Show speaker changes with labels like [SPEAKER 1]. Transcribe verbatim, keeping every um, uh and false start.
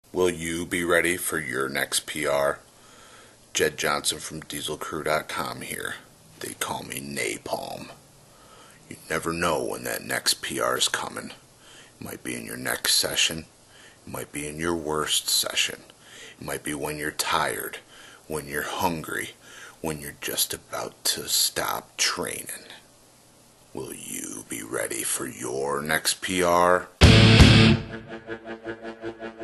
[SPEAKER 1] Will you be ready for your next P R? Jed Johnson from Diesel Crew dot com here. They call me Napalm. You never know when that next P R is coming. It might be in your next session. It might be in your worst session. It might be when you're tired, when you're hungry, when you're just about to stop training. Will you be ready for your next P R?